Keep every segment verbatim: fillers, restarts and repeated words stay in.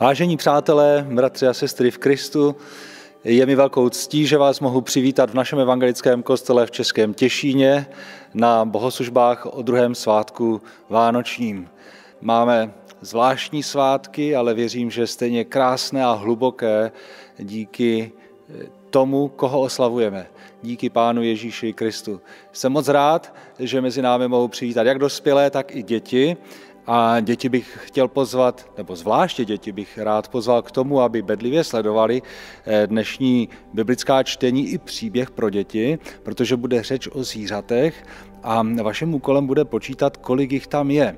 Vážení přátelé, bratři a sestry v Kristu, je mi velkou ctí, že vás mohu přivítat v našem evangelickém kostele v Českém Těšíně na bohoslužbách o druhém svátku vánočním. Máme zvláštní svátky, ale věřím, že stejně krásné a hluboké díky tomu, koho oslavujeme. Díky Pánu Ježíši Kristu. Jsem moc rád, že mezi námi mohu přivítat jak dospělé, tak i děti. A děti bych chtěl pozvat, nebo zvláště děti bych rád pozval k tomu, aby bedlivě sledovali dnešní biblická čtení i příběh pro děti, protože bude řeč o zvířatech a vaším úkolem bude počítat, kolik jich tam je.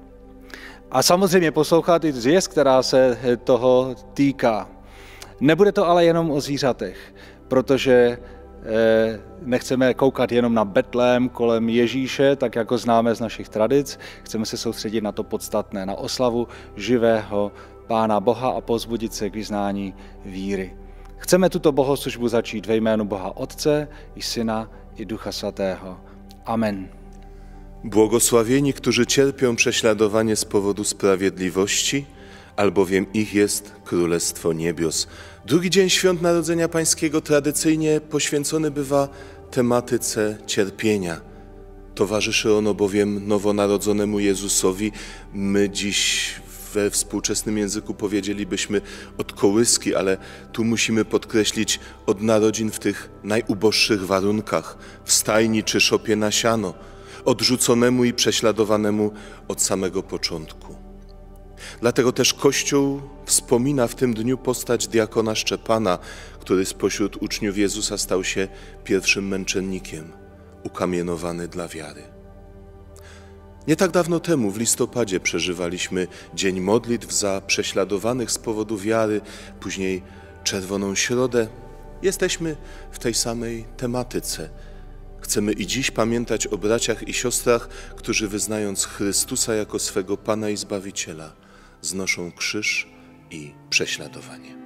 A samozřejmě poslouchat i zvěst, která se toho týká. Nebude to ale jenom o zvířatech, protože nechceme koukat jenom na Betlém kolem Ježíše, tak jako známe z našich tradic. Chceme se soustředit na to podstatné, na oslavu živého Pána Boha a pozbudit se k vyznání víry. Chceme tuto bohoslužbu začít ve jménu Boha Otce i Syna i Ducha Svatého. Amen. Błogosławieni, którzy cierpią prześladowanie z powodu sprawiedliwości, albowiem ich jest Królestwo Niebios. Drugi dzień Świąt Narodzenia Pańskiego tradycyjnie poświęcony bywa tematyce cierpienia. Towarzyszy ono bowiem nowonarodzonemu Jezusowi. My dziś we współczesnym języku powiedzielibyśmy od kołyski, ale tu musimy podkreślić od narodzin w tych najuboższych warunkach, w stajni czy szopie na siano, odrzuconemu i prześladowanemu od samego początku. Dlatego też Kościół wspomina w tym dniu postać diakona Szczepana, który spośród uczniów Jezusa stał się pierwszym męczennikiem, ukamienowany dla wiary. Nie tak dawno temu, w listopadzie, przeżywaliśmy Dzień Modlitw za prześladowanych z powodu wiary, później Czerwoną Środę. Jesteśmy w tej samej tematyce. Chcemy i dziś pamiętać o braciach i siostrach, którzy wyznając Chrystusa jako swego Pana i Zbawiciela, znoszą krzyż i prześladowanie.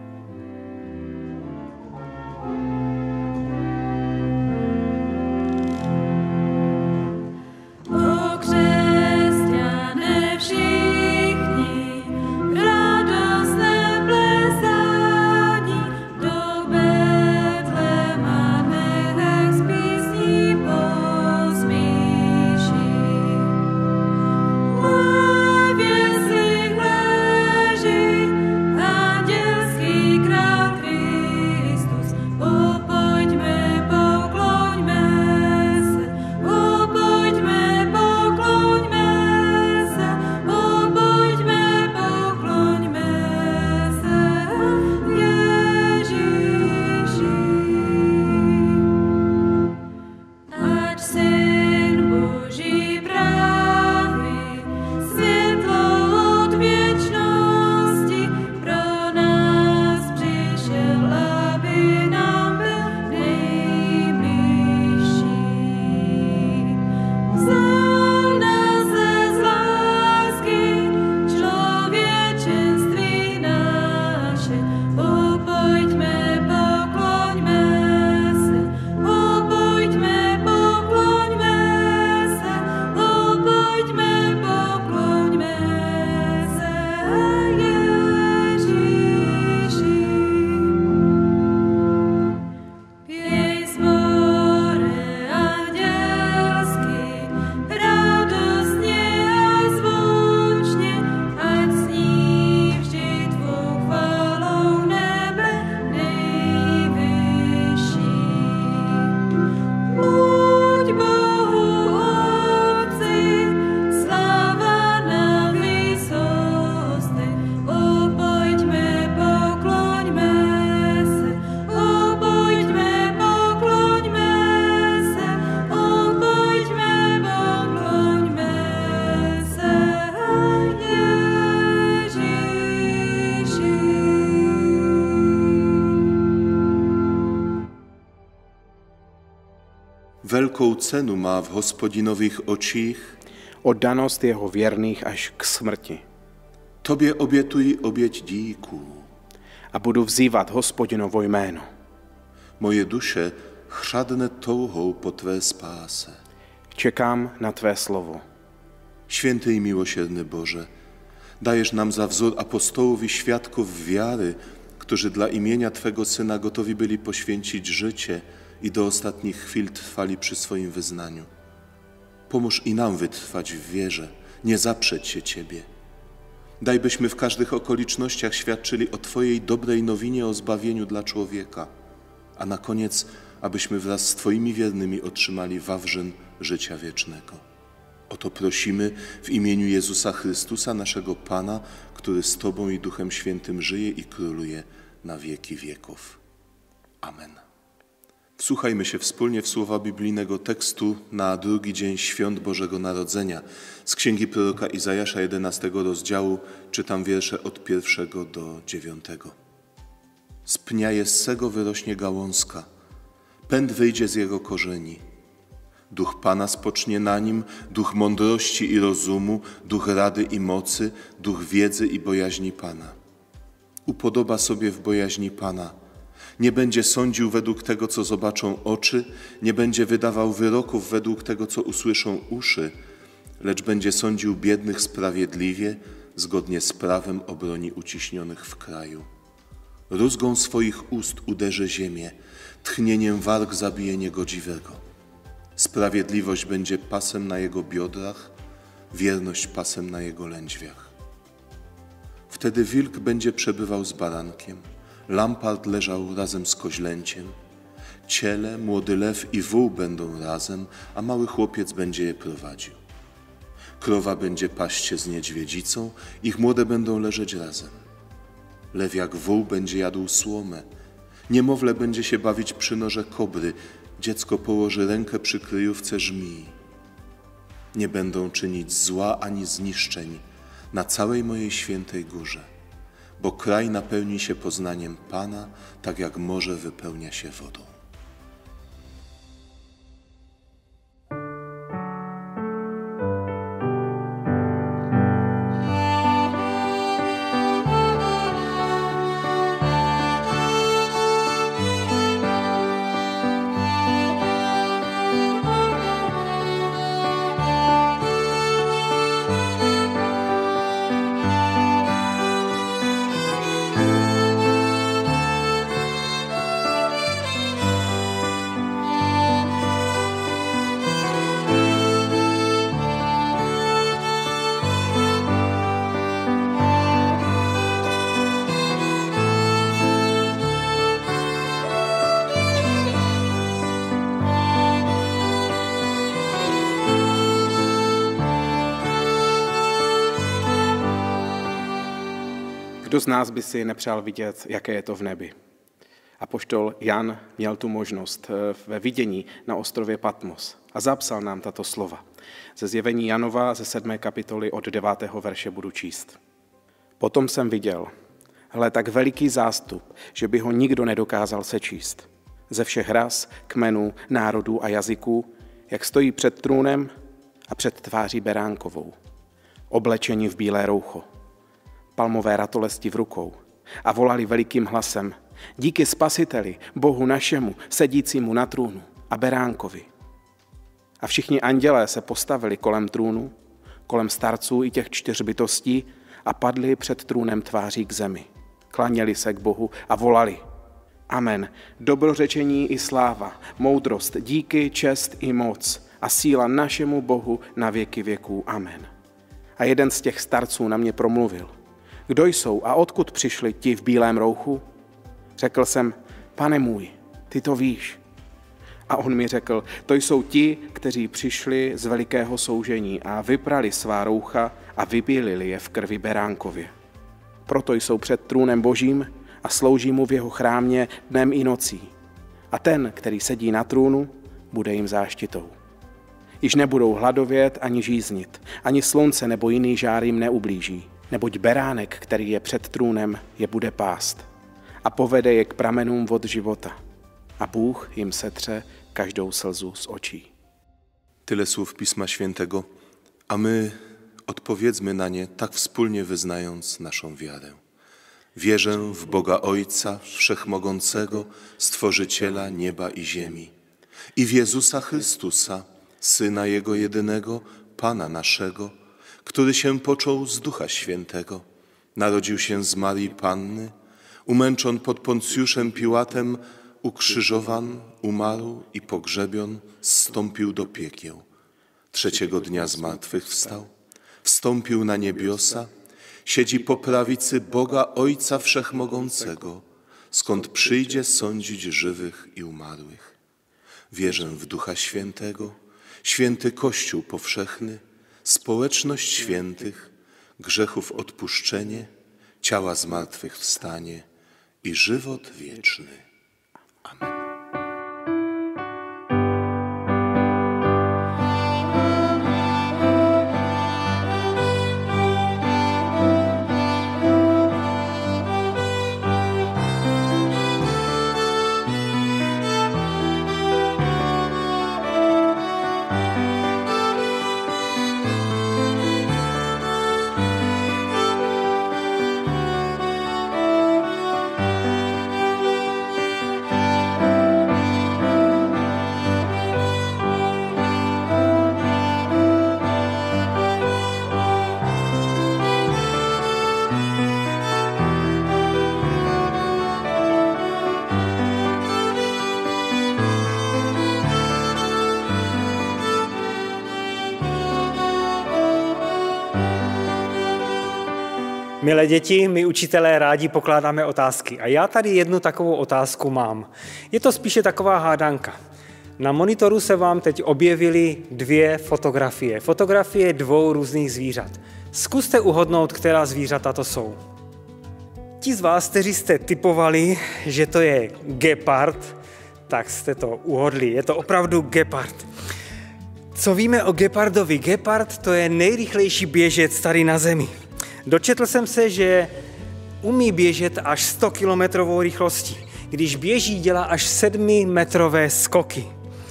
Velkou cenu má v Hospodinových očích oddanost jeho věrných až k smrti. Tobě obětuji oběť díků. A budu vzývat Hospodinovo jméno. Moje duše chřadne touhou po tvé spáse. Čekám na tvé slovo. Święty i miłosierny Boże, Dajesz nam za wzór apostołów i świadków wiary, którzy dla imienia Twego Syna gotowi byli poświęcić życie i do ostatnich chwil trwali przy swoim wyznaniu. Pomóż i nam wytrwać w wierze, nie zaprzeć się Ciebie. Daj, byśmy w każdych okolicznościach świadczyli o Twojej dobrej nowinie o zbawieniu dla człowieka, a na koniec, abyśmy wraz z Twoimi wiernymi otrzymali wawrzyn życia wiecznego. O to prosimy w imieniu Jezusa Chrystusa, naszego Pana, który z Tobą i Duchem Świętym żyje i króluje na wieki wieków. Amen. Wsłuchajmy się wspólnie w słowa biblijnego tekstu na drugi dzień Świąt Bożego Narodzenia. Z Księgi Proroka Izajasza, jedenastego rozdziału, czytam wiersze od pierwszego do dziewiątego. Z pnia Jessego wyrośnie gałązka, pęd wyjdzie z jego korzeni. Duch Pana spocznie na nim, duch mądrości i rozumu, duch rady i mocy, duch wiedzy i bojaźni Pana. Upodoba sobie w bojaźni Pana. Nie będzie sądził według tego, co zobaczą oczy, nie będzie wydawał wyroków według tego, co usłyszą uszy, lecz będzie sądził biednych sprawiedliwie, zgodnie z prawem obroni uciśnionych w kraju. Rózgą swoich ust uderzy ziemię, tchnieniem warg zabije niegodziwego. Sprawiedliwość będzie pasem na jego biodrach, wierność pasem na jego lędźwiach. Wtedy wilk będzie przebywał z barankiem, lampart leżał razem z koźlęciem, ciele, młody lew i wół będą razem, a mały chłopiec będzie je prowadził. Krowa będzie paść się z niedźwiedzicą, ich młode będą leżeć razem. Lew jak wół będzie jadł słomę, niemowlę będzie się bawić przy noże kobry, dziecko położy rękę przy kryjówce żmii. Nie będą czynić zła ani zniszczeń na całej mojej świętej górze, bo kraj napełni się poznaniem Pana, tak jak morze wypełnia się wodą. Kdo z nás by si nepřál vidět, jaké je to v nebi? Apoštol Jan měl tu možnost ve vidění na ostrově Patmos a zapsal nám tato slova. Ze zjevení Janova ze sedmé kapitoly od devátého verše budu číst. Potom jsem viděl, hle, tak veliký zástup, že by ho nikdo nedokázal sečíst. Ze všech ras, kmenů, národů a jazyků, jak stojí před trůnem a před tváří beránkovou. Oblečeni v bílé roucho, palmové ratolesti v rukou a volali velikým hlasem: díky Spasiteli, Bohu našemu, sedícímu na trůnu a beránkovi. A všichni andělé se postavili kolem trůnu, kolem starců i těch čtyř bytostí a padli před trůnem tváří k zemi. Klaněli se k Bohu a volali: Amen, dobrořečení i sláva, moudrost, díky, čest i moc a síla našemu Bohu na věky věků. Amen. A jeden z těch starců na mě promluvil: Kdo jsou a odkud přišli ti v bílém rouchu? Řekl jsem: Pane můj, ty to víš. A on mi řekl: To jsou ti, kteří přišli z velikého soužení a vyprali svá roucha a vybílili je v krvi beránkově. Proto jsou před trůnem Božím a slouží mu v jeho chrámě dnem i nocí. A ten, který sedí na trůnu, bude jim záštitou. Již nebudou hladovět ani žíznit, ani slunce nebo jiný žár jim neublíží, neboť beránek, který je před trůnem, je bude pást a povede je k pramenům vod života. A Bůh jim setře každou slzu z očí. Tyle słów Pisma Świętego, a my odpowiedzmy na nie tak wspólnie wyznając naszą wiarę. Wierzę w Boga Ojca Wszechmogącego, Stworzyciela nieba i ziemi, i w Jezusa Chrystusa, Syna Jego jedynego, Pana naszego, który się począł z Ducha Świętego, narodził się z Marii Panny, umęczon pod Poncjuszem Piłatem, ukrzyżowan, umarł i pogrzebion, zstąpił do piekieł. Trzeciego dnia zmartwychwstał, wstąpił na niebiosa, siedzi po prawicy Boga Ojca Wszechmogącego, skąd przyjdzie sądzić żywych i umarłych. Wierzę w Ducha Świętego, święty Kościół powszechny, społeczność świętych, grzechów odpuszczenie, ciała zmartwychwstanie i żywot wieczny. Amen. Milé děti, my učitelé rádi pokládáme otázky a já tady jednu takovou otázku mám. Je to spíše taková hádanka. Na monitoru se vám teď objevily dvě fotografie. Fotografie dvou různých zvířat. Zkuste uhodnout, která zvířata to jsou. Ti z vás, kteří jste typovali, že to je gepard, tak jste to uhodli. Je to opravdu gepard. Co víme o gepardovi? Gepard to je nejrychlejší běžec tady na zemi. Dočetl jsem se, že umí běžet až sto kilometrovou rychlostí. Když běží, dělá až sedmimetrové skoky.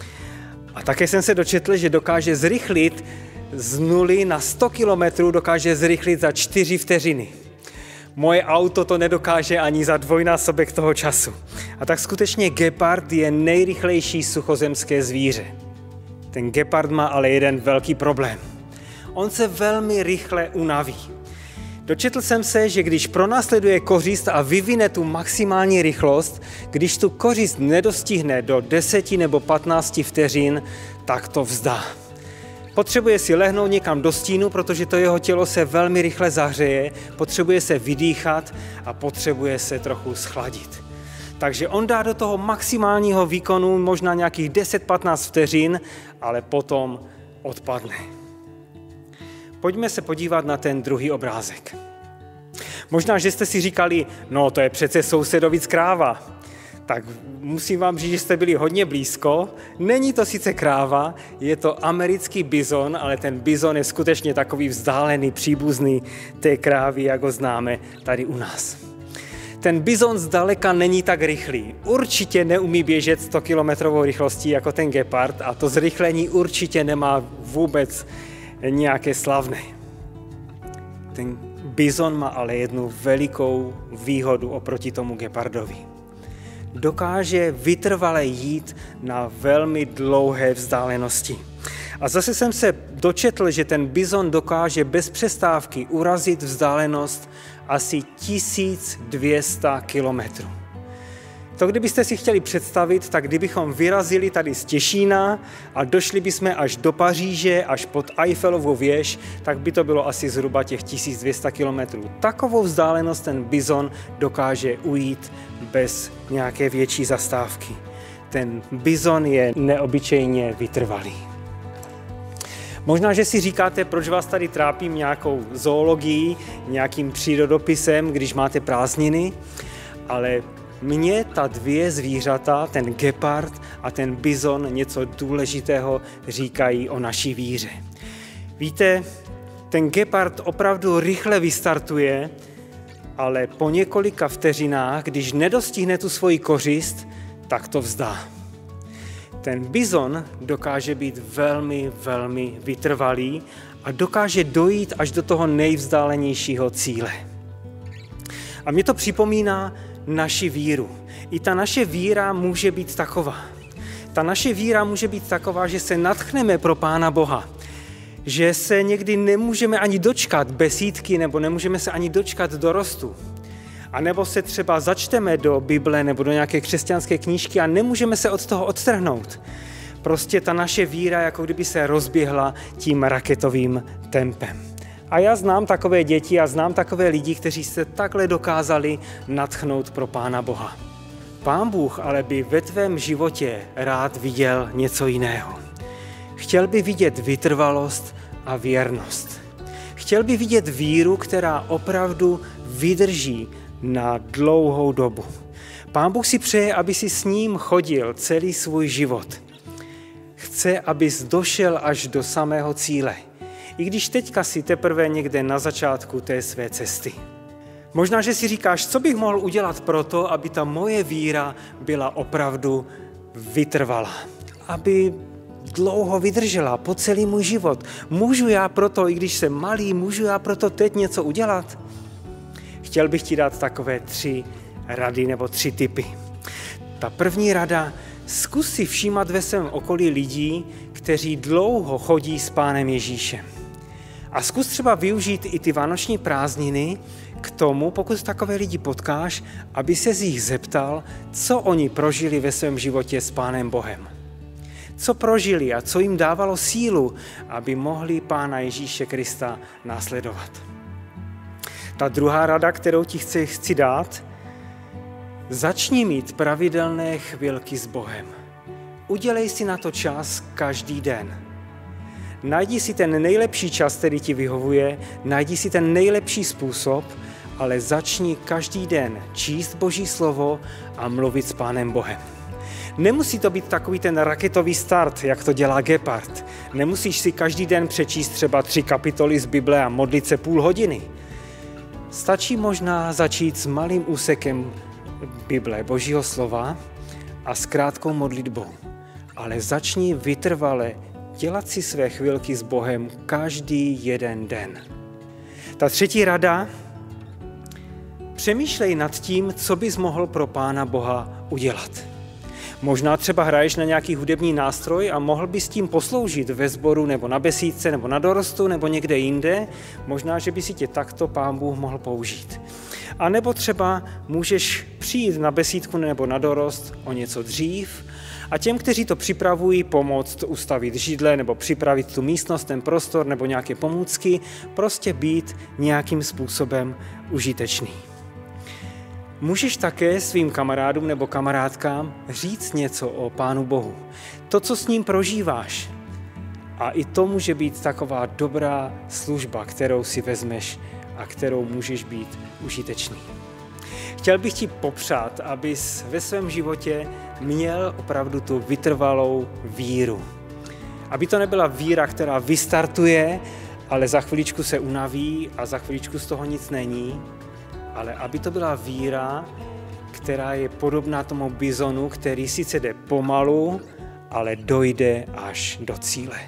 A také jsem se dočetl, že dokáže zrychlit z nuly na sto kilometrů, dokáže zrychlit za čtyři vteřiny. Moje auto to nedokáže ani za dvojnásobek toho času. A tak skutečně gepard je nejrychlejší suchozemské zvíře. Ten gepard má ale jeden velký problém. On se velmi rychle unaví. Dočetl jsem se, že když pronásleduje kořist a vyvine tu maximální rychlost, když tu kořist nedostihne do deseti nebo patnácti vteřin, tak to vzdá. Potřebuje si lehnout někam do stínu, protože to jeho tělo se velmi rychle zahřeje, potřebuje se vydýchat a potřebuje se trochu schladit. Takže on dá do toho maximálního výkonu možná nějakých deset patnáct vteřin, ale potom odpadne. Pojďme se podívat na ten druhý obrázek. Možná, že jste si říkali, no to je přece sousedovic kráva. Tak musím vám říct, že jste byli hodně blízko. Není to sice kráva, je to americký bizon, ale ten bizon je skutečně takový vzdálený, příbuzný té krávy, jak ho známe tady u nás. Ten bizon zdaleka není tak rychlý. Určitě neumí běžet sto kilometrovou rychlostí jako ten gepard a to zrychlení určitě nemá vůbec nějaké slavné. Ten bizon má ale jednu velikou výhodu oproti tomu gepardovi. Dokáže vytrvale jít na velmi dlouhé vzdálenosti. A zase jsem se dočetl, že ten bizon dokáže bez přestávky urazit vzdálenost asi tisíc dvě stě kilometrů. To, kdybyste si chtěli představit, tak kdybychom vyrazili tady z Těšína a došli bychom až do Paříže, až pod Eiffelovu věž, tak by to bylo asi zhruba těch tisíc dvě stě kilometrů. Takovou vzdálenost ten bizon dokáže ujít bez nějaké větší zastávky. Ten bizon je neobyčejně vytrvalý. Možná, že si říkáte, proč vás tady trápím nějakou zoologií, nějakým přírodopisem, když máte prázdniny, ale mně ta dvě zvířata, ten gepard a ten bizon, něco důležitého říkají o naší víře. Víte, ten gepard opravdu rychle vystartuje, ale po několika vteřinách, když nedostihne tu svoji kořist, tak to vzdá. Ten bizon dokáže být velmi, velmi vytrvalý a dokáže dojít až do toho nejvzdálenějšího cíle. A mě to připomíná naši víru. I ta naše víra může být taková. Ta naše víra může být taková, že se nadchneme pro Pána Boha. že se někdy nemůžeme ani dočkat besídky nebo nemůžeme se ani dočkat dorostu. A nebo se třeba začteme do Bible nebo do nějaké křesťanské knížky a nemůžeme se od toho odtrhnout. Prostě ta naše víra jako kdyby se rozběhla tím raketovým tempem. A já znám takové děti a znám takové lidi, kteří se takhle dokázali nadchnout pro Pána Boha. Pán Bůh ale by ve tvém životě rád viděl něco jiného. Chtěl by vidět vytrvalost a věrnost. Chtěl by vidět víru, která opravdu vydrží na dlouhou dobu. Pán Bůh si přeje, aby si s ním chodil celý svůj život. Chce, abys došel až do samého cíle. I když teďka si teprve někde na začátku té své cesty. Možná, že si říkáš, co bych mohl udělat pro to, aby ta moje víra byla opravdu vytrvalá. Aby dlouho vydržela po celý můj život. Můžu já proto, i když jsem malý, můžu já proto teď něco udělat? Chtěl bych ti dát takové tři rady nebo tři tipy. Ta první rada, zkus si všímat ve svém okolí lidí, kteří dlouho chodí s Pánem Ježíšem. A zkus třeba využít i ty vánoční prázdniny k tomu, pokud takové lidi potkáš, aby se z nich zeptal, co oni prožili ve svém životě s Pánem Bohem. Co prožili a co jim dávalo sílu, aby mohli Pána Ježíše Krista následovat. Ta druhá rada, kterou ti chci, chci dát, začni mít pravidelné chvilky s Bohem. Udělej si na to čas každý den. Najdi si ten nejlepší čas, který ti vyhovuje, najdi si ten nejlepší způsob, ale začni každý den číst Boží slovo a mluvit s Pánem Bohem. Nemusí to být takový ten raketový start, jak to dělá Gepard. Nemusíš si každý den přečíst třeba tři kapitoly z Bible a modlit se půl hodiny. Stačí možná začít s malým úsekem Bible, Božího slova a s krátkou modlitbou. Ale začni vytrvale dělat si své chvilky s Bohem každý jeden den. Ta třetí rada, přemýšlej nad tím, co bys mohl pro Pána Boha udělat. Možná třeba hraješ na nějaký hudební nástroj a mohl bys tím posloužit ve sboru nebo na besídce nebo na dorostu nebo někde jinde. Možná, že by si tě takto Pán Bůh mohl použít. A nebo třeba můžeš přijít na besídku nebo na dorost o něco dřív a těm, kteří to připravují, pomoct ustavit židle nebo připravit tu místnost, ten prostor nebo nějaké pomůcky, prostě být nějakým způsobem užitečný. Můžeš také svým kamarádům nebo kamarádkám říct něco o Pánu Bohu. To, co s ním prožíváš. A i to může být taková dobrá služba, kterou si vezmeš a kterou můžeš být užitečný. Chtěl bych ti popřát, abys ve svém životě měl opravdu tu vytrvalou víru. Aby to nebyla víra, která vystartuje, ale za chviličku se unaví a za chviličku z toho nic není, ale aby to byla víra, která je podobná tomu bizonu, který sice jde pomalu, ale dojde až do cíle.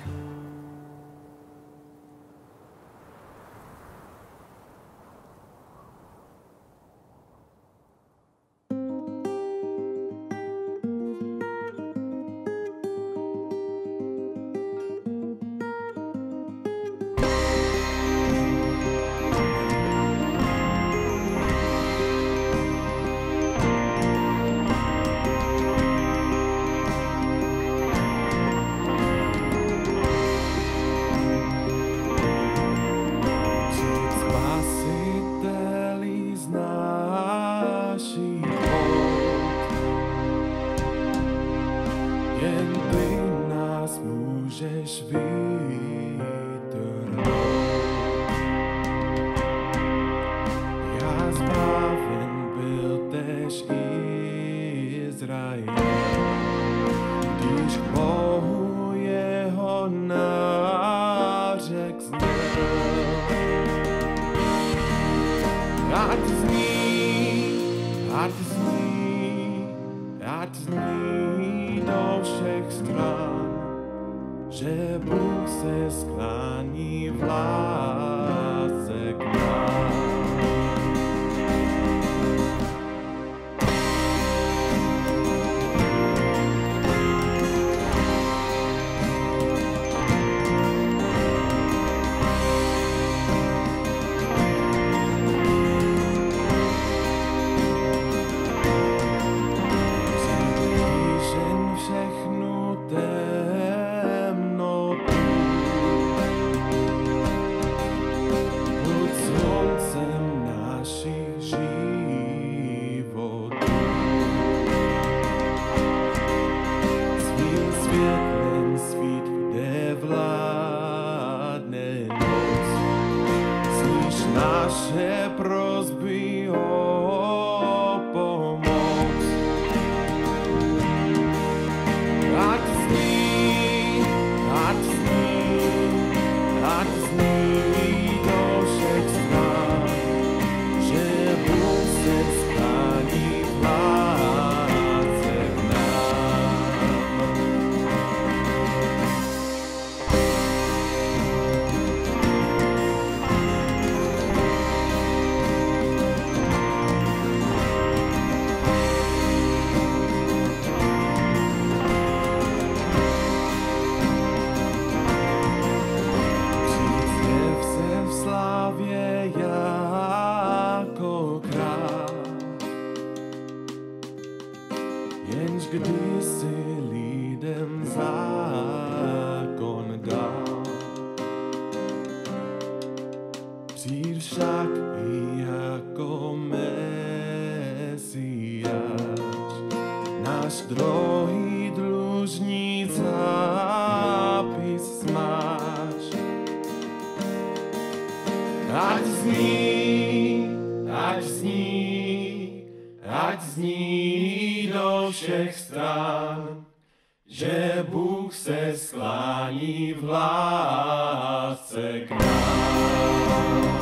všech stran, že Bůh se sklání v lásce k nám.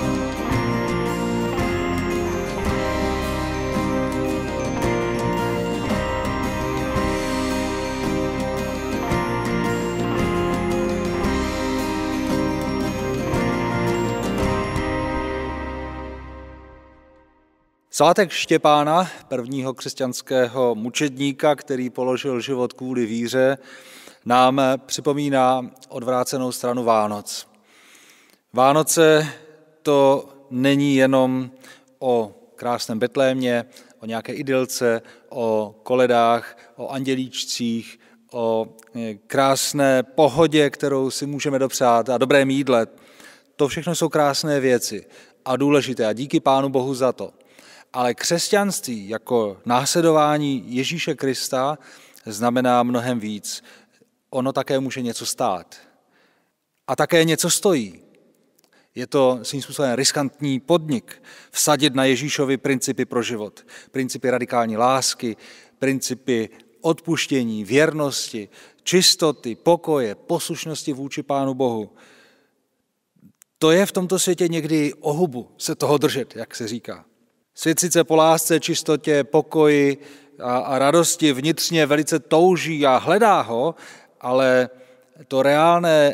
Svátek Štěpána, prvního křesťanského mučedníka, který položil život kvůli víře, nám připomíná odvrácenou stranu Vánoc. Vánoce to není jenom o krásném Betlémě, o nějaké idylce, o koledách, o andělíčcích, o krásné pohodě, kterou si můžeme dopřát, a dobrém jídle. To všechno jsou krásné věci a důležité a díky Pánu Bohu za to. Ale křesťanství jako následování Ježíše Krista znamená mnohem víc. Ono také může něco stát. A také něco stojí. Je to svým způsobem riskantní podnik. Vsadit na Ježíšovi principy pro život. Principy radikální lásky, principy odpuštění, věrnosti, čistoty, pokoje, poslušnosti vůči Pánu Bohu. To je v tomto světě někdy o hubu se toho držet, jak se říká. Svět sice po lásce, čistotě, pokoji a, a radosti vnitřně velice touží a hledá ho, ale to reálné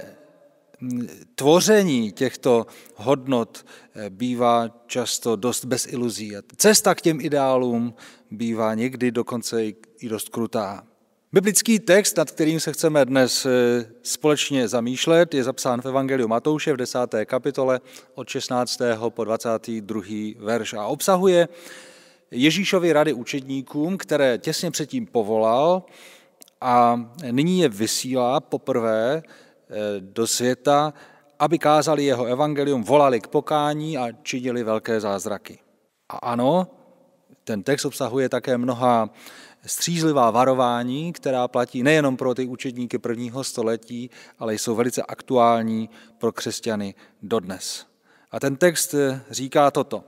tvoření těchto hodnot bývá často dost bez iluzí. Cesta k těm ideálům bývá někdy dokonce i dost krutá. Biblický text, nad kterým se chceme dnes společně zamýšlet, je zapsán v Evangeliu Matouše v desáté kapitole od šestnáctého po dvacátý druhý verš a obsahuje Ježíšovy rady učedníkům, které těsně předtím povolal a nyní je vysílá poprvé do světa, aby kázali jeho evangelium, volali k pokání a činili velké zázraky. A ano, ten text obsahuje také mnoha střízlivá varování, která platí nejenom pro ty učedníky prvního století, ale jsou velice aktuální pro křesťany dodnes. A ten text říká toto.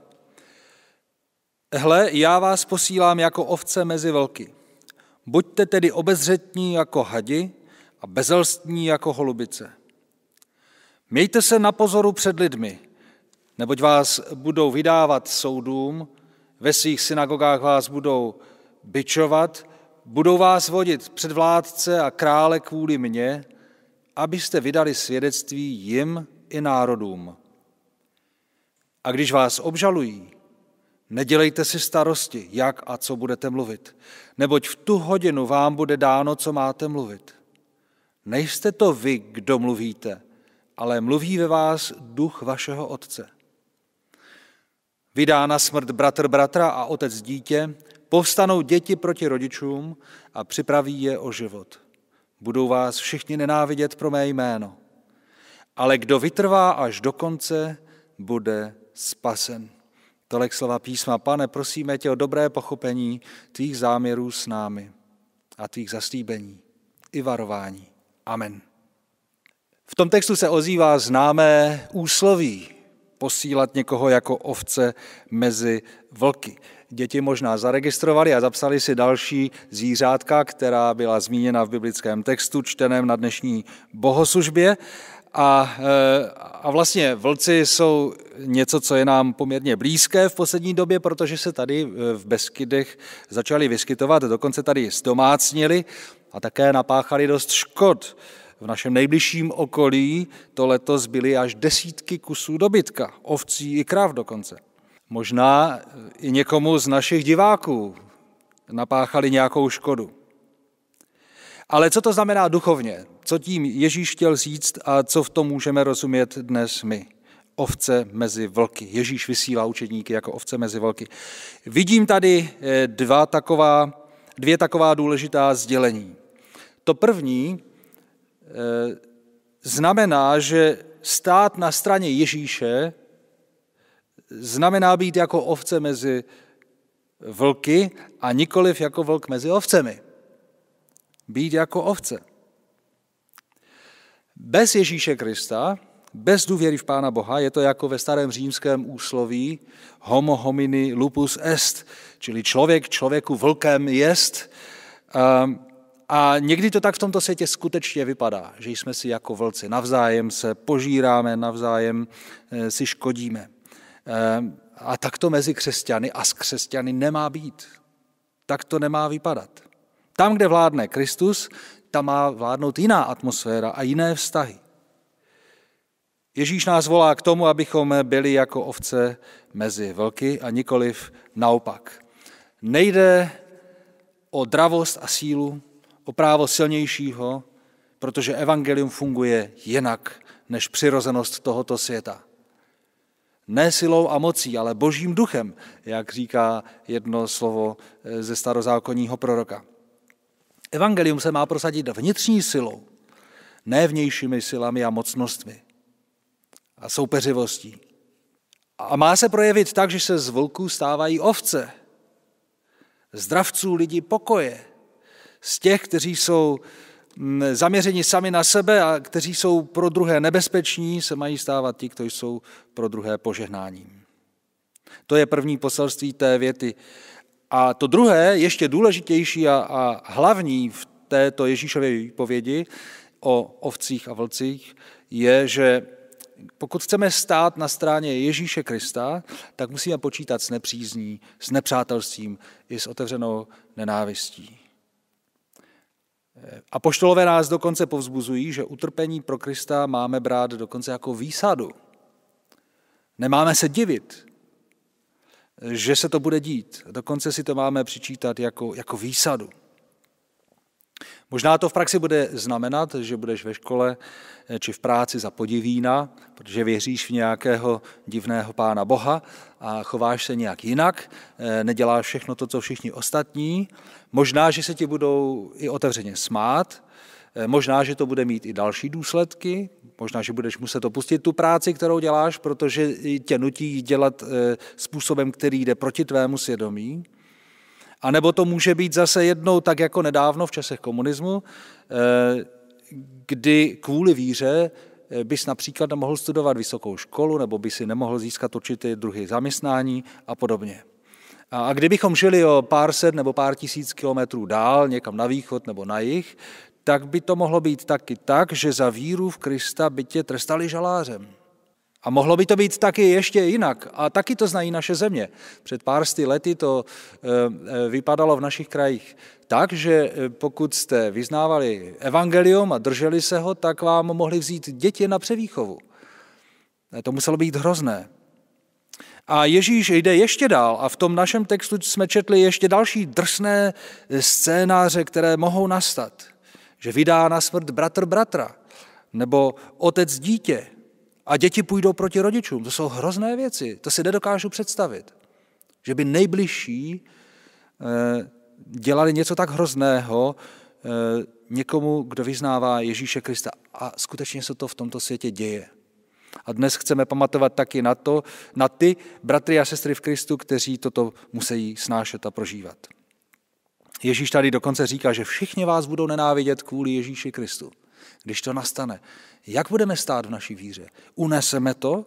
Hle, já vás posílám jako ovce mezi vlky. Buďte tedy obezřetní jako hadi a bezelstní jako holubice. Mějte se na pozoru před lidmi, neboť vás budou vydávat soudům, ve svých synagogách vás budou bičovat, budou vás vodit před vládce a krále kvůli mně, abyste vydali svědectví jim i národům. A když vás obžalují, nedělejte si starosti, jak a co budete mluvit, neboť v tu hodinu vám bude dáno, co máte mluvit. Nejste to vy, kdo mluvíte, ale mluví ve vás duch vašeho Otce. Vydá na smrt bratr bratra a otec dítě, povstanou děti proti rodičům a připraví je o život. Budou vás všichni nenávidět pro mé jméno. Ale kdo vytrvá až do konce, bude spasen. Tolik slova písma. Pane, prosíme tě o dobré pochopení tvých záměrů s námi a tvých zaslíbení i varování. Amen. V tom textu se ozývá známé úsloví posílat někoho jako ovce mezi vlky. Děti možná zaregistrovali a zapsali si další zvířátka, která byla zmíněna v biblickém textu, čteném na dnešní bohoslužbě. A, a vlastně vlci jsou něco, co je nám poměrně blízké v poslední době, protože se tady v Beskydech začali vyskytovat, dokonce tady zdomácnili a také napáchali dost škod. V našem nejbližším okolí to letos byly až desítky kusů dobytka, ovcí i krav dokonce. Možná i někomu z našich diváků napáchali nějakou škodu. Ale co to znamená duchovně? Co tím Ježíš chtěl říct a co v tom můžeme rozumět dnes my? Ovce mezi vlky. Ježíš vysílá učedníky jako ovce mezi vlky. Vidím tady dva taková, dvě taková důležitá sdělení. To první znamená, že stát na straně Ježíše znamená být jako ovce mezi vlky a nikoliv jako vlk mezi ovcemi. Být jako ovce. Bez Ježíše Krista, bez důvěry v Pána Boha, je to jako ve starém římském úsloví homo homini lupus est, čili člověk člověku vlkem jest, A někdy to tak v tomto světě skutečně vypadá, že jsme si jako vlci, navzájem se požíráme, navzájem si škodíme. A tak to mezi křesťany a s křesťany nemá být. Tak to nemá vypadat. Tam, kde vládne Kristus, tam má vládnout jiná atmosféra a jiné vztahy. Ježíš nás volá k tomu, abychom byli jako ovce mezi vlky a nikoliv naopak. Nejde o dravost a sílu, o právo silnějšího, protože evangelium funguje jinak než přirozenost tohoto světa. Ne silou a mocí, ale božím duchem, jak říká jedno slovo ze starozákonního proroka. Evangelium se má prosadit vnitřní silou, ne vnějšími silami a mocnostmi a soupeřivostí. A má se projevit tak, že se z vlků stávají ovce, z dravců lidi pokoje, z těch, kteří jsou zaměřeni sami na sebe a kteří jsou pro druhé nebezpeční, se mají stávat ti, kteří jsou pro druhé požehnáním. To je první poselství té věty. A to druhé, ještě důležitější a, a hlavní v této Ježíšově výpovědi o ovcích a vlcích je, že pokud chceme stát na straně Ježíše Krista, tak musíme počítat s nepřízní, s nepřátelstvím i s otevřenou nenávistí. Apoštolové nás dokonce povzbuzují, že utrpení pro Krista máme brát dokonce jako výsadu. Nemáme se divit, že se to bude dít. Dokonce si to máme přičítat jako, jako výsadu. Možná to v praxi bude znamenat, že budeš ve škole či v práci za podivína, protože věříš v nějakého divného pána Boha a chováš se nějak jinak, neděláš všechno to, co všichni ostatní. Možná, že se ti budou i otevřeně smát, možná, že to bude mít i další důsledky, možná, že budeš muset opustit tu práci, kterou děláš, protože tě nutí dělat způsobem, který jde proti tvému svědomí. A nebo to může být zase jednou tak jako nedávno v časech komunismu, kdy kvůli víře bys například nemohl studovat vysokou školu nebo by si nemohl získat určité druhy zaměstnání a podobně. A kdybychom žili o pár set nebo pár tisíc kilometrů dál, někam na východ nebo na jih, tak by to mohlo být taky tak, že za víru v Krista by tě trestali žalářem. A mohlo by to být taky ještě jinak. A taky to znají naše země. Před pár sty lety to vypadalo v našich krajích tak, že pokud jste vyznávali evangelium a drželi se ho, tak vám mohli vzít děti na převýchovu. To muselo být hrozné. A Ježíš jde ještě dál a v tom našem textu jsme četli ještě další drsné scénáře, které mohou nastat. Že vydá na smrt bratr bratra nebo otec dítě a děti půjdou proti rodičům. To jsou hrozné věci, to si nedokážu představit. Že by nejbližší dělali něco tak hrozného někomu, kdo vyznává Ježíše Krista. A skutečně se to v tomto světě děje. A dnes chceme pamatovat taky na to, na ty bratry a sestry v Kristu, kteří toto musí snášet a prožívat. Ježíš tady dokonce říká, že všichni vás budou nenávidět kvůli Ježíši Kristu. Když to nastane, jak budeme stát v naší víře? Uneseme to?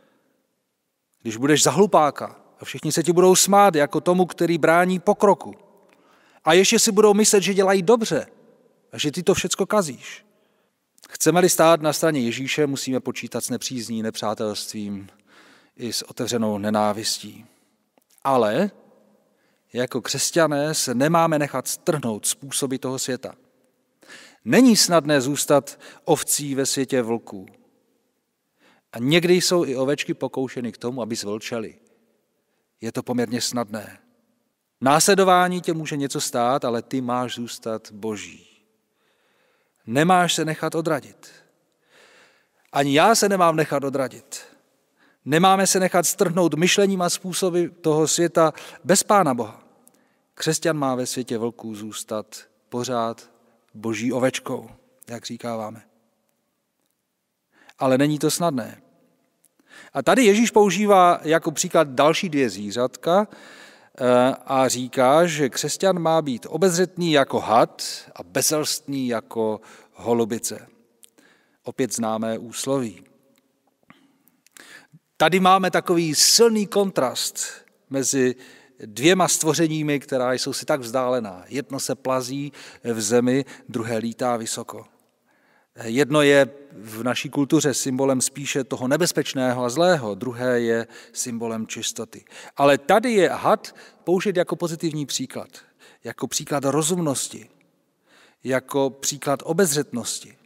Když budeš za hlupáka a všichni se ti budou smát jako tomu, který brání pokroku. A ještě si budou myslet, že dělají dobře a že ty to všecko kazíš. Chceme-li stát na straně Ježíše, musíme počítat s nepřízní, nepřátelstvím i s otevřenou nenávistí. Ale jako křesťané se nemáme nechat strhnout způsoby toho světa. Není snadné zůstat ovcí ve světě vlků. A někdy jsou i ovečky pokoušeny k tomu, aby zvlčely. Je to poměrně snadné. Následování tě může něco stát, ale ty máš zůstat boží. Nemáš se nechat odradit. Ani já se nemám nechat odradit. Nemáme se nechat strhnout myšlením a způsoby toho světa bez Pána Boha. Křesťan má ve světě vlků zůstat pořád boží ovečkou, jak říkáváme. Ale není to snadné. A tady Ježíš používá jako příklad další dvě zvířatka a říká, že křesťan má být obezřetný jako had a bezelstný jako holubice. Opět známé úsloví. Tady máme takový silný kontrast mezi dvěma stvořeními, která jsou si tak vzdálená. Jedno se plazí v zemi, druhé lítá vysoko. Jedno je v naší kultuře symbolem spíše toho nebezpečného a zlého, druhé je symbolem čistoty. Ale tady je had použit jako pozitivní příklad, jako příklad rozumnosti, jako příklad obezřetnosti.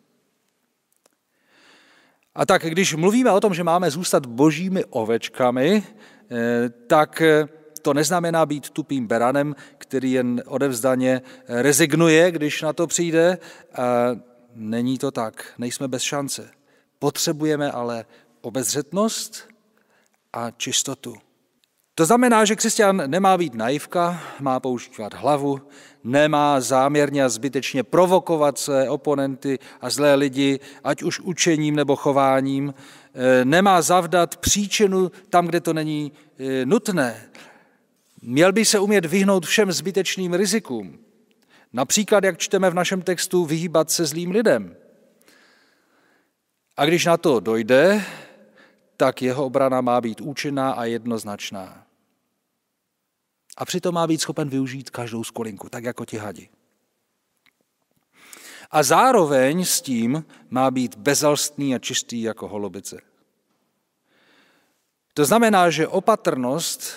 A tak když mluvíme o tom, že máme zůstat božími ovečkami, tak to neznamená být tupým beranem, který jen odevzdaně rezignuje, když na to přijde. Není to tak, nejsme bez šance. Potřebujeme ale obezřetnost a čistotu. To znamená, že křesťan nemá být naivka, má používat hlavu, nemá záměrně a zbytečně provokovat své oponenty a zlé lidi, ať už učením nebo chováním, nemá zavdat příčinu tam, kde to není nutné. Měl by se umět vyhnout všem zbytečným rizikům. Například, jak čteme v našem textu, vyhýbat se zlým lidem. A když na to dojde, tak jeho obrana má být účinná a jednoznačná. A přitom má být schopen využít každou skolinku, tak jako ti hadi. A zároveň s tím má být bezalstný a čistý jako holubice. To znamená, že opatrnost,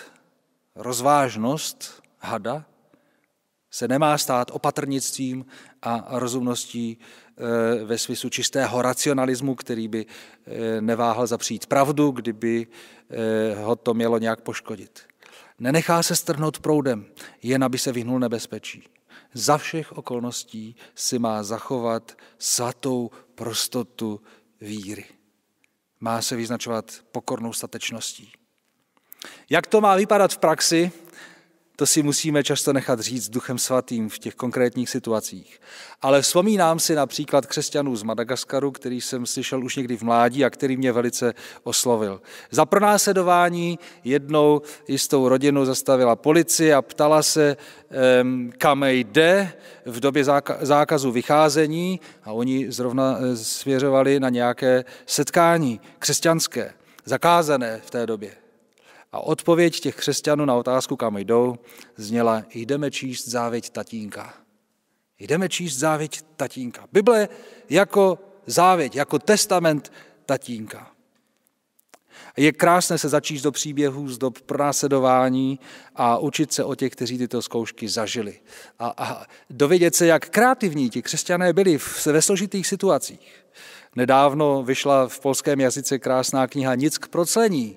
rozvážnost hada se nemá stát opatrnictvím a rozumností ve smyslu čistého racionalismu, který by neváhal zapřít pravdu, kdyby ho to mělo nějak poškodit. Nenechá se strhnout proudem, jen aby se vyhnul nebezpečí. Za všech okolností si má zachovat svatou prostotu víry. Má se vyznačovat pokornou statečností. Jak to má vypadat v praxi, to si musíme často nechat říct Duchem svatým v těch konkrétních situacích. Ale vzpomínám si například křesťanů z Madagaskaru, který jsem slyšel už někdy v mládí a který mě velice oslovil. Za pronásledování jednou jistou rodinu zastavila policie a ptala se, kam jde v době zákazu vycházení, a oni zrovna svěřovali na nějaké setkání křesťanské, zakázané v té době. A odpověď těch křesťanů na otázku, kam jdou, zněla: jdeme číst závěť tatínka. Jdeme číst závěť tatínka. Bible jako závěť, jako testament tatínka. Je krásné se začíst do příběhů z dob pronásledování a učit se o těch, kteří tyto zkoušky zažili. A, a dovědět se, jak kreativní ti křesťané byli ve složitých situacích. Nedávno vyšla v polském jazyce krásná kniha Nic k proclení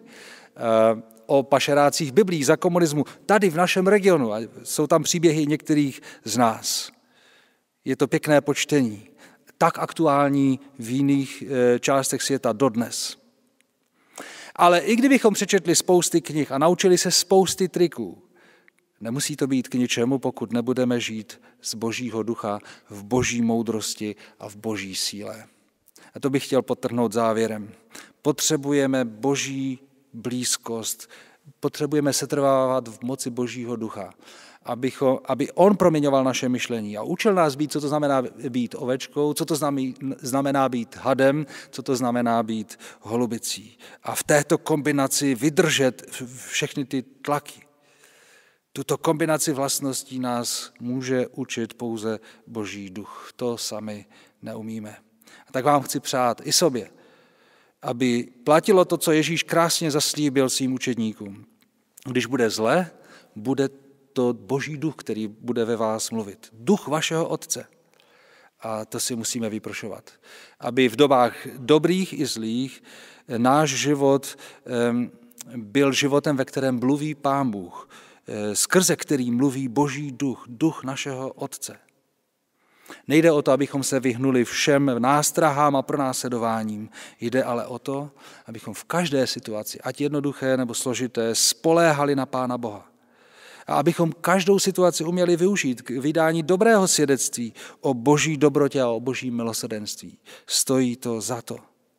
o pašerácích biblí za komunismu tady v našem regionu. A jsou tam příběhy některých z nás. Je to pěkné počtení. Tak aktuální v jiných částech světa dodnes. Ale i kdybychom přečetli spousty knih a naučili se spousty triků, nemusí to být k ničemu, pokud nebudeme žít z Božího ducha v boží moudrosti a v boží síle. A to bych chtěl podtrhnout závěrem. Potřebujeme boží blízkost, potřebujeme setrvávat v moci Božího ducha, abychom, aby on proměňoval naše myšlení a učil nás být, co to znamená být ovečkou, co to znamená být hadem, co to znamená být holubicí. A v této kombinaci vydržet všechny ty tlaky. Tuto kombinaci vlastností nás může učit pouze Boží duch. To sami neumíme. A tak vám chci přát i sobě, aby platilo to, co Ježíš krásně zaslíbil svým učedníkům. Když bude zle, bude to Boží duch, který bude ve vás mluvit. Duch vašeho Otce. A to si musíme vyprošovat. Aby v dobách dobrých i zlých náš život byl životem, ve kterém mluví Pán Bůh, skrze který mluví Boží duch, duch našeho Otce. Nejde o to, abychom se vyhnuli všem nástrahám a pronásledováním. Jde ale o to, abychom v každé situaci, ať jednoduché nebo složité, spoléhali na Pána Boha. A abychom každou situaci uměli využít k vydání dobrého svědectví o boží dobrotě a o boží milosrdenství. Stojí to za to.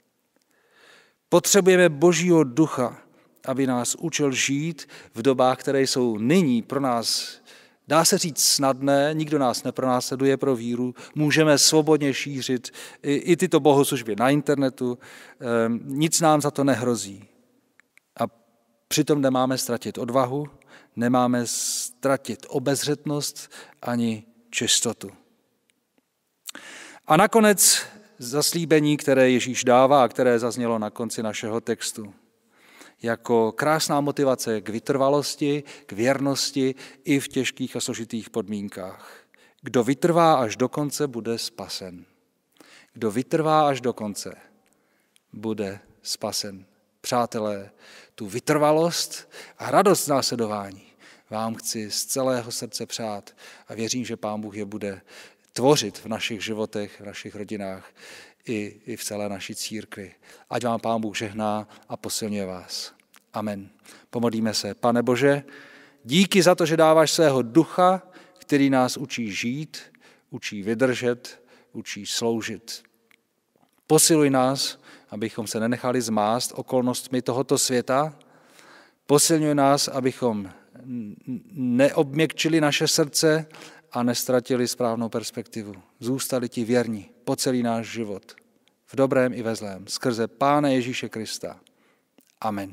Potřebujeme Božího ducha, aby nás učil žít v dobách, které jsou nyní pro nás, dá se říct, snadné, nikdo nás nepronásleduje pro víru, můžeme svobodně šířit i, i tyto bohoslužby na internetu, nic nám za to nehrozí. A Přitom nemáme ztratit odvahu, nemáme ztratit obezřetnost ani čistotu. A nakonec zaslíbení, které Ježíš dává a které zaznělo na konci našeho textu. Jako krásná motivace k vytrvalosti, k věrnosti i v těžkých a složitých podmínkách. Kdo vytrvá až do konce, bude spasen. Kdo vytrvá až do konce, bude spasen. Přátelé, tu vytrvalost a radost následování vám chci z celého srdce přát a věřím, že Pán Bůh je bude tvořit v našich životech, v našich rodinách i, i v celé naší církvi. Ať vám Pán Bůh žehná a posilňuje vás. Amen. Pomodlíme se. Pane Bože, díky za to, že dáváš svého ducha, který nás učí žít, učí vydržet, učí sloužit. Posiluj nás, abychom se nenechali zmást okolnostmi tohoto světa. Posilňuj nás, abychom neobměkčili naše srdce a nestratili správnou perspektivu. Zůstali ti věrní po celý náš život, v dobrém i ve zlém, skrze Pána Ježíše Krista. Amen.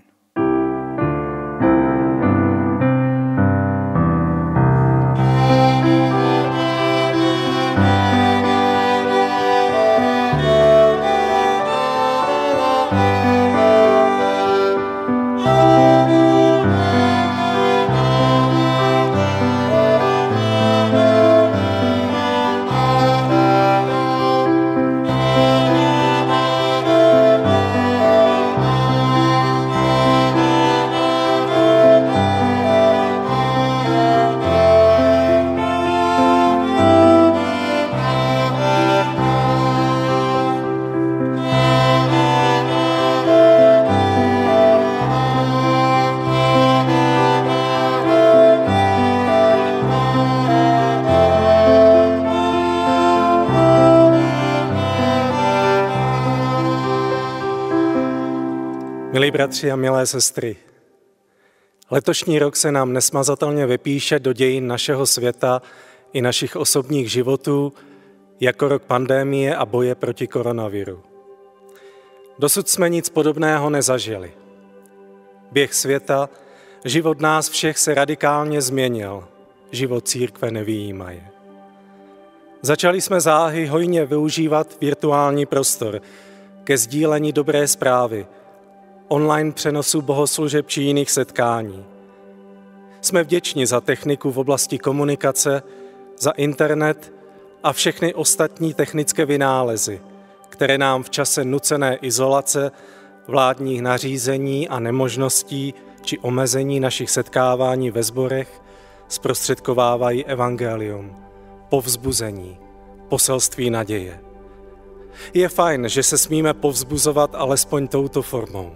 Milí bratři a milé sestry, letošní rok se nám nesmazatelně vypíše do dějin našeho světa i našich osobních životů jako rok pandemie a boje proti koronaviru. Dosud jsme nic podobného nezažili. Běh světa, život nás všech se radikálně změnil, život církve nevyjímaje. Začali jsme záhy hojně využívat virtuální prostor ke sdílení dobré zprávy, online přenosu bohoslužeb či jiných setkání. Jsme vděční za techniku v oblasti komunikace, za internet a všechny ostatní technické vynálezy, které nám v čase nucené izolace, vládních nařízení a nemožností či omezení našich setkávání ve sborech zprostředkovávají evangelium, povzbuzení, poselství naděje. Je fajn, že se smíme povzbuzovat alespoň touto formou.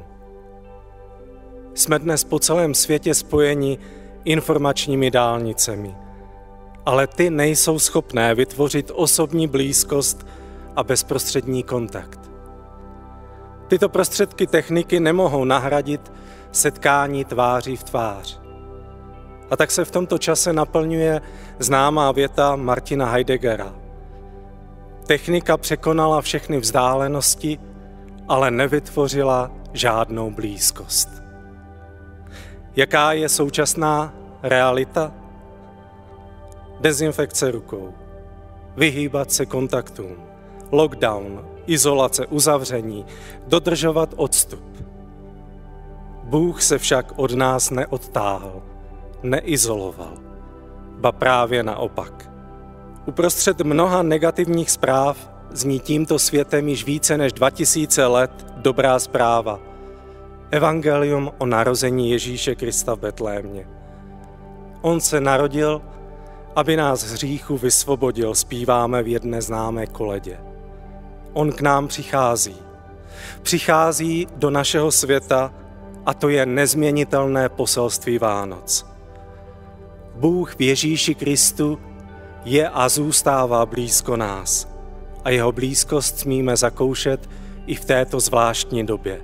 Jsme dnes po celém světě spojeni informačními dálnicemi, ale ty nejsou schopné vytvořit osobní blízkost a bezprostřední kontakt. Tyto prostředky techniky nemohou nahradit setkání tváří v tvář. A tak se v tomto čase naplňuje známá věta Martina Heideggera. Technika překonala všechny vzdálenosti, ale nevytvořila žádnou blízkost. Jaká je současná realita? Dezinfekce rukou, vyhýbat se kontaktům, lockdown, izolace, uzavření, dodržovat odstup. Bůh se však od nás neodtáhl, neizoloval, ba právě naopak. Uprostřed mnoha negativních zpráv zní tímto světem již více než dva tisíce let dobrá zpráva. Evangelium o narození Ježíše Krista v Betlémě. On se narodil, aby nás z hříchu vysvobodil, zpíváme v jedné známé koledě. On k nám přichází. Přichází do našeho světa a to je nezměnitelné poselství Vánoc. Bůh v Ježíši Kristu je a zůstává blízko nás a jeho blízkost smíme zakoušet i v této zvláštní době.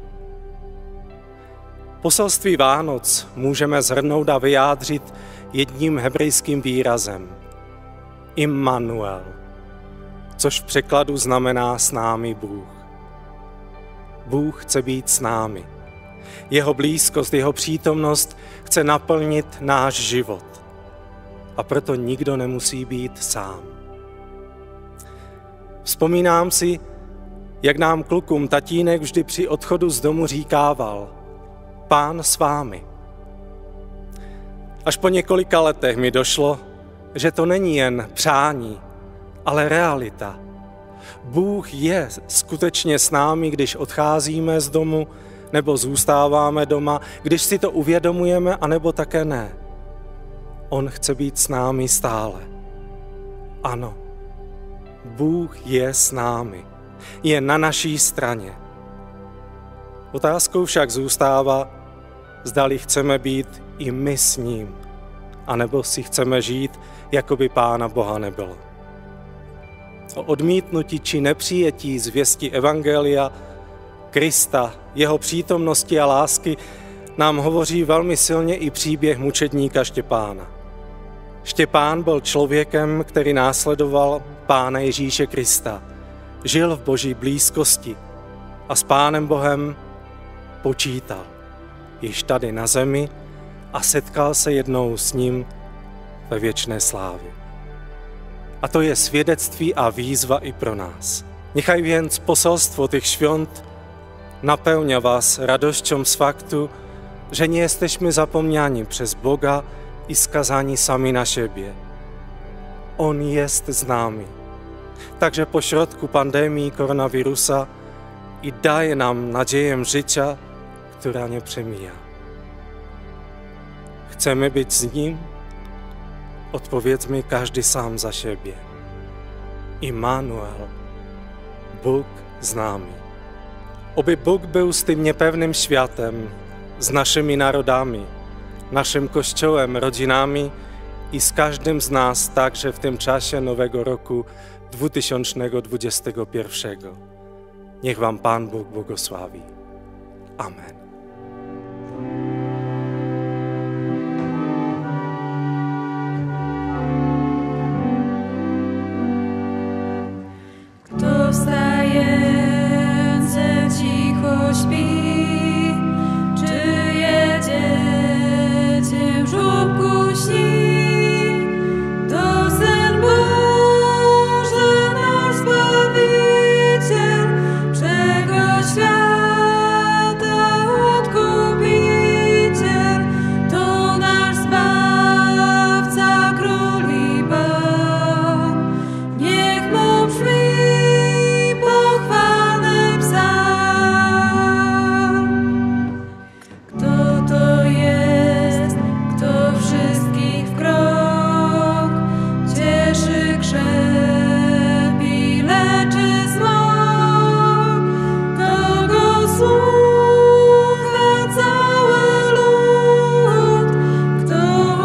Poselství Vánoc můžeme shrnout a vyjádřit jedním hebrejským výrazem – Immanuel, což v překladu znamená s námi Bůh. Bůh chce být s námi. Jeho blízkost, jeho přítomnost chce naplnit náš život. A proto nikdo nemusí být sám. Vzpomínám si, jak nám klukům tatínek vždy při odchodu z domu říkával: Pán s vámi. Až po několika letech mi došlo, že to není jen přání, ale realita. Bůh je skutečně s námi, když odcházíme z domu nebo zůstáváme doma, když si to uvědomujeme, anebo také ne. On chce být s námi stále. Ano, Bůh je s námi. Je na naší straně. Otázkou však zůstává, zdali chceme být i my s ním, anebo si chceme žít, jako by Pána Boha nebylo. O odmítnutí či nepřijetí zvěsti Evangelia, Krista, jeho přítomnosti a lásky nám hovoří velmi silně i příběh mučedníka Štěpána. Štěpán byl člověkem, který následoval Pána Ježíše Krista, žil v Boží blízkosti a s Pánem Bohem počítal, již tady na zemi, a setkal se jednou s ním ve věčné slávě. A to je svědectví a výzva i pro nás. Niechaj więc poselstwo tych świąt napełnia was radością z faktu, że nie jesteśmy zapomniani przez Boga i skazani sami na siebie. On jest z nami. Także pośrodku pandemii koronawirusa i daje nam nadzieję życia, która nie przemija. Chcemy być z Nim? Odpowiedzmy każdy sam za siebie. Immanuel, Bóg z nami. Oby Bóg był z tym niepewnym światem, z naszymi narodami, naszym Kościołem, rodzinami i z każdym z nas także w tym czasie nowego roku dwa tysiące dwudziestego pierwszego. Niech wam Pan Bóg błogosławi. Amen. Kto wstający cicho śpi, czy jedziecie w żłobku śni, to Syn Boży nasz Zbawiciel, czego świata Odkupiciel, to nasz Zbawca, Król i Pan. Niech Mu brzmi pochwalny psalm. Kto to jest, kto wszystkich w krok cieszy, krzepi, leczy smok, kogo słucha cały lud, kto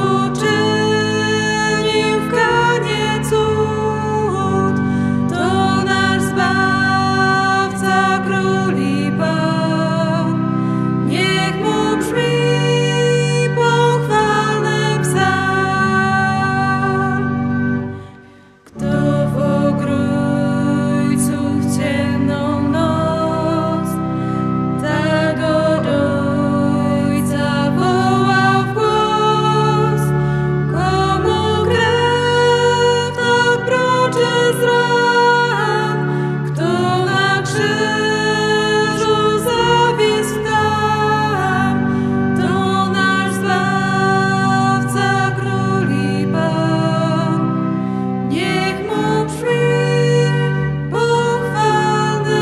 uczynił w Kanie cud, to nasz Zbawca, Król i Pan. Niech Mu brzmi pochwalny psalm. Kto w Ogrójcu w ciemną noc tak od Ojca wołał w głos, komu krew tak proczy z ran, kto na krzyżu zawisł tam, to nasz Zbawca, Król i Pan. Niech Mu brzmi pochwalny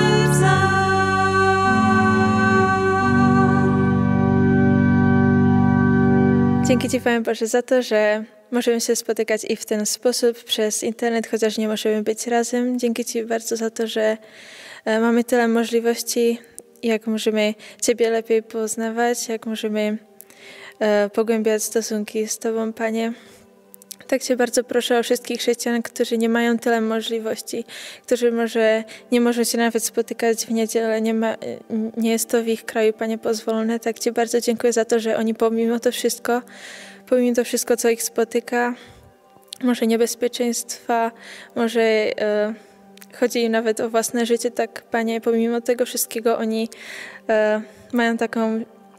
psalm. Dzięki Ci, Panie Boże, za to, że możemy się spotykać i w ten sposób przez internet, chociaż nie możemy być razem. Dzięki Ci bardzo za to, że e, mamy tyle możliwości, jak możemy Ciebie lepiej poznawać, jak możemy e, pogłębiać stosunki z Tobą, Panie. Tak Cię bardzo proszę o wszystkich chrześcijan, którzy nie mają tyle możliwości, którzy może nie mogą się nawet spotykać w niedzielę, nie, ma, nie jest to w ich kraju, Panie, pozwolone. Tak Ci bardzo dziękuję za to, że oni pomimo to wszystko, pomimo to wszystko, co ich spotyka, może niebezpieczeństwa, może e, chodzi im nawet o własne życie, tak, Panie, pomimo tego wszystkiego oni e, mają taką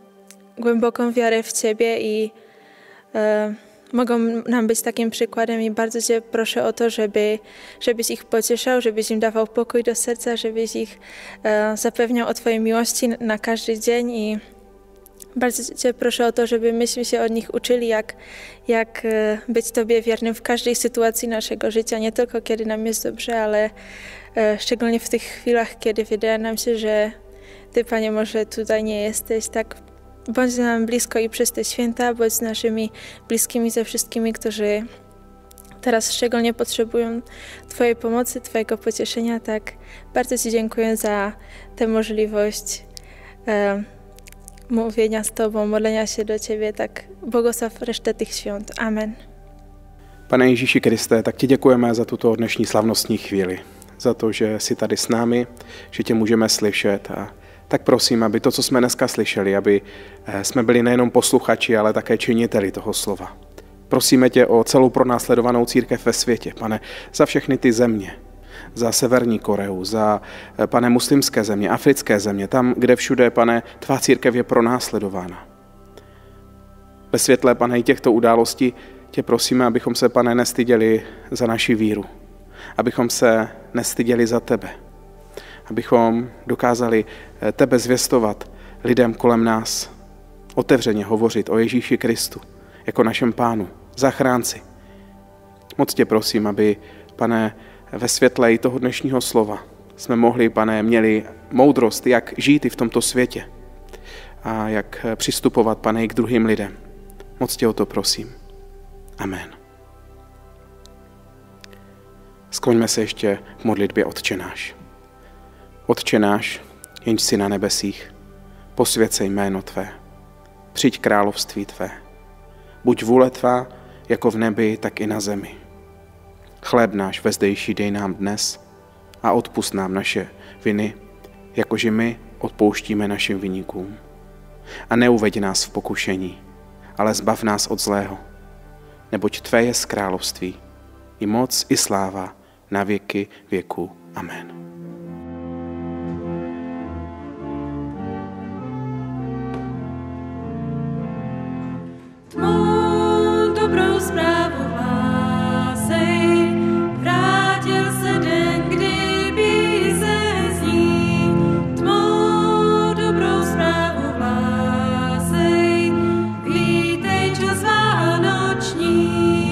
głęboką wiarę w Ciebie i e, mogą nam być takim przykładem i bardzo Cię proszę o to, żeby, żebyś ich pocieszał, żebyś im dawał pokój do serca, żebyś ich e, zapewniał o Twojej miłości na każdy dzień i bardzo Cię proszę o to, żeby myśmy się od nich uczyli, jak, jak e, być Tobie wiernym w każdej sytuacji naszego życia, nie tylko kiedy nam jest dobrze, ale e, szczególnie w tych chwilach, kiedy wydaje nam się, że Ty, Panie, może tutaj nie jesteś, tak bądź nam blisko i przez te święta, bądź z naszymi bliskimi, ze wszystkimi, którzy teraz szczególnie potrzebują Twojej pomocy, Twojego pocieszenia. Tak bardzo Ci dziękuję za tę możliwość e, mówienia z Tobą, modlenia się do Ciebie. Tak błogosław resztę tych świąt. Amen. Pane Ježíši Kriste, tak Ti děkujeme za tuto dnešní slavnostní chvíli. Za to, že jsi tady s námi, že Tě můžeme slyšet a tak prosím, aby to, co jsme dneska slyšeli, aby jsme byli nejenom posluchači, ale také činiteli toho slova. Prosíme Tě o celou pronásledovanou církev ve světě, Pane, za všechny ty země, za Severní Koreu, za, Pane, muslimské země, africké země, tam, kde všude, Pane, Tvá církev je pronásledována. Ve světle, Pane, i těchto událostí Tě prosíme, abychom se, Pane, nestyděli za naši víru, abychom se nestyděli za Tebe, abychom dokázali Tebe zvěstovat lidem kolem nás, otevřeně hovořit o Ježíši Kristu jako našem Pánu, zachránci. Moc Tě prosím, aby, Pane, ve světle i toho dnešního slova jsme mohli, Pane, měli moudrost, jak žít i v tomto světě a jak přistupovat, Pane, i k druhým lidem. Moc Tě o to prosím. Amen. Skloňme se ještě v modlitbě Otče náš. Otče náš, jenž jsi na nebesích, posvěť se jméno Tvé, přijď království Tvé, buď vůle Tvá jako v nebi, tak i na zemi. Chléb náš vezdejší dej nám dnes a odpusť nám naše viny, jakože my odpouštíme našim viníkům. A neuveď nás v pokušení, ale zbav nás od zlého, neboť Tvé je království, i moc, i sláva, na věky věku. Amen. Tvou dobrou zprávu hlásej, vrátil se den, kdyby se zní. Tvou dobrou zprávu hlásej, vítej čas vánoční.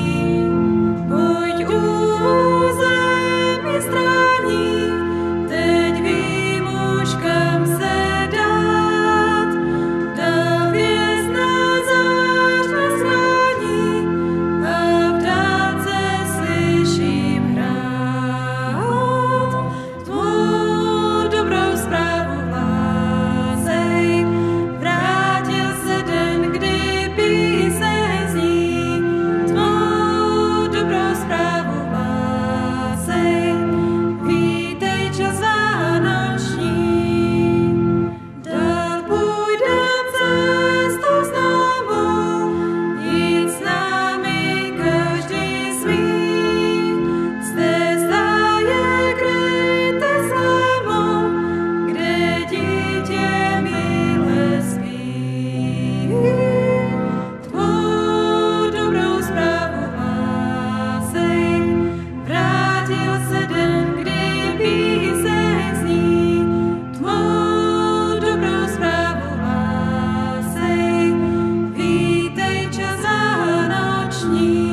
Pojď území strání, teď vím už kam se dát, ta hvězdná zář nás chrání a v dálce slyším hrát. Tvou dobrou zprávu hlásej, vrátil se den, kdyby se zní. Tvou dobrou zprávu hlásej, vítej čas vánoční. Dál půjdem cestou známou, jít s námi každý smí. Zde stáje kryté slámou, kde dítě milé spí. Tvou dobrou zprávu hlásej, vrátil se den, kdyby se zní. Tvou dobrou zprávu hlásej, vítej čas vánoční.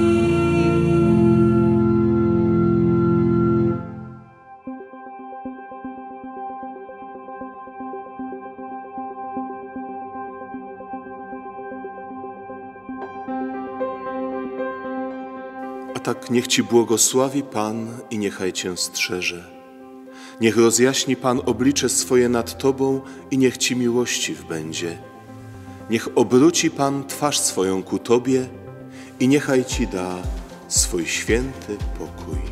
A tak niech Ci błogosławi Pan i niechaj Cię strzeże. Niech rozjaśni Pan oblicze swoje nad Tobą i niech Ci miłościw będzie. Niech obróci Pan twarz swoją ku Tobie i niechaj Ci da swój święty pokój.